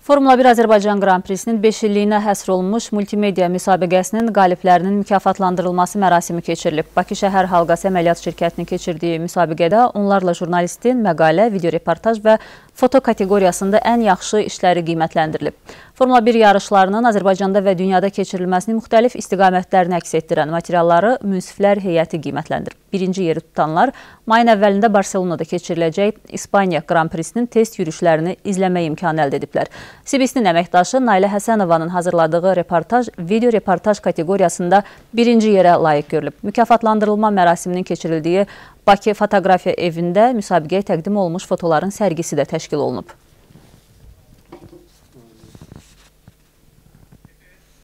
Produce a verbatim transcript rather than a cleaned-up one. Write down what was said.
Formula bir Azərbaycan Qran Prisinin beş illiyinə həsr olunmuş multimedia müsabiqəsinin qaliblərinin mükafatlandırılması mərasimi keçirilib. Bakı Şəhər Halqası Əməliyyat Şirkətinin keçirdiyi müsabiqədə onlarla jurnalistin məqalə, videoreportaj və foto kateqoriyasında ən yaxşı işləri qiymətləndirilib. Formula bir yarışlarının Azərbaycanda və dünyada keçirilməsinin müxtəlif istiqamətlərini əks etdirən materialları münsiflər heyəti qiymətləndirib. Birinci yeri tutanlar mayın əvvəlində Barselonada keçiriləcək İspaniya Qran Prisinin test yürüşlərini izləmə imkanı əldə ediblər. C B S-nin əməkdaşı Nailə Həsənovanın hazırladığı reportaj, video reportaj kateqoriyasında birinci yerə layiq görülüb. Mükafatlandırılma mərasiminin keçirildiyi Bakı Fotoqrafiya evində müsabiqəyə təqdim olunmuş fotoların sərgisi də təşkil olunub.